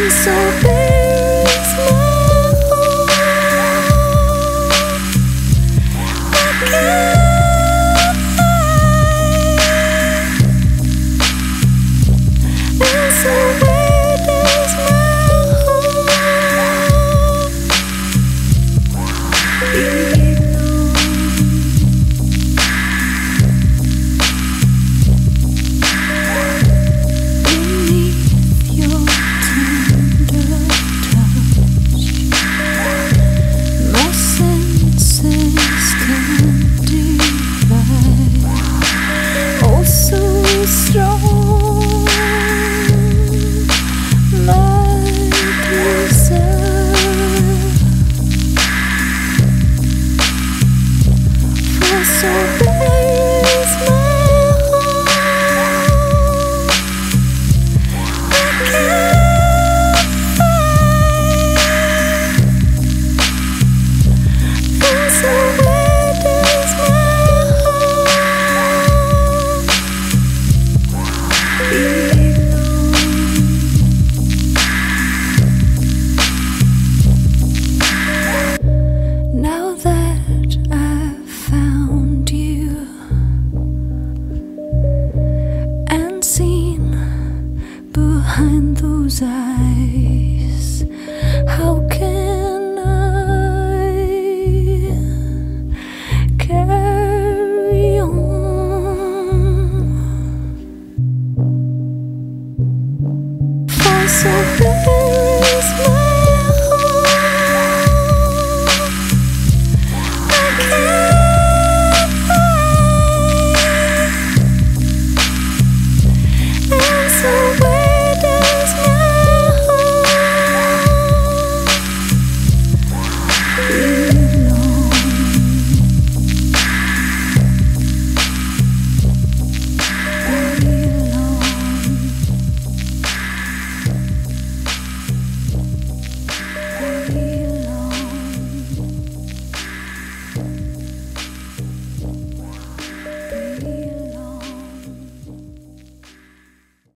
so very small. I can't hide. And so where does my heart belong? Beneath your tender touch, my senses can divide. Oh, so strong, my desire for so very small. I can't find. And so where does my heart belong? Now that I've found you and seen behind those eyes, how can I carry on? For so very